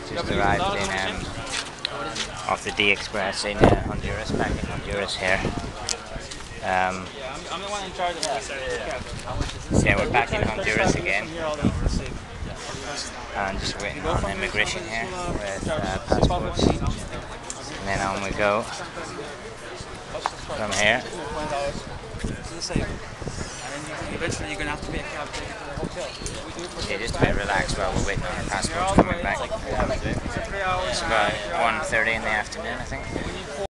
Just arrived in off the D Express in Honduras, back in Honduras here. So yeah, we're back in Honduras again, and just waiting on immigration here with passports, and then on we go from here. Eventually you're going to have to be a cab to get to the hotel. Yeah, just a bit relaxed while we're waiting on our passports coming back. It's about 1:30 in the afternoon, I think.